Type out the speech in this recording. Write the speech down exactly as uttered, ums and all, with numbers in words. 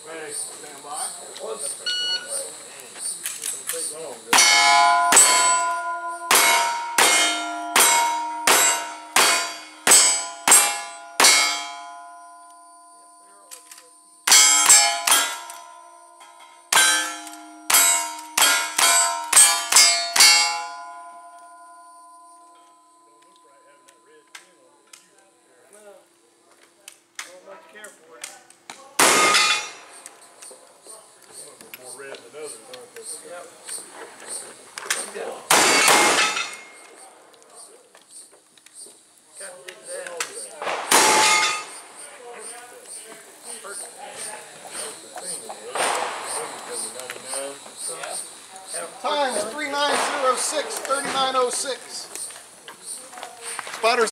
Ready, stand by. Don't take long, care for it. More red than others, aren't they? Yep. Yeah. Kind of dig that. Time is three nine zero six, thirty-nine oh six. Spotters.